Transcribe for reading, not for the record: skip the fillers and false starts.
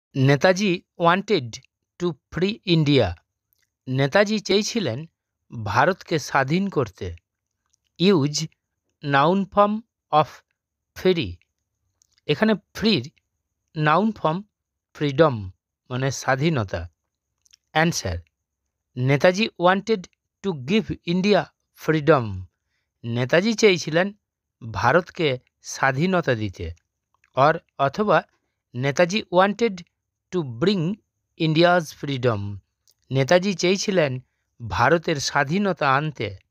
Netaji wanted to free India. Netaji চেয়েছিলেন ভারতকে স্বাধীন করতে। Use noun form of free. এখানে ফ্রির নাউন ফর্ম ফ্রিডম মানে স্বাধীনতা। Answer, Netaji wanted to give India freedom. Netaji চেয়েছিলেন ভারতকে স্বাধীনতা দিতে। অথবা Netaji wanted to bring India's freedom. Netaji চেয়েছিলেন ভারতের স্বাধীনতা আনতে।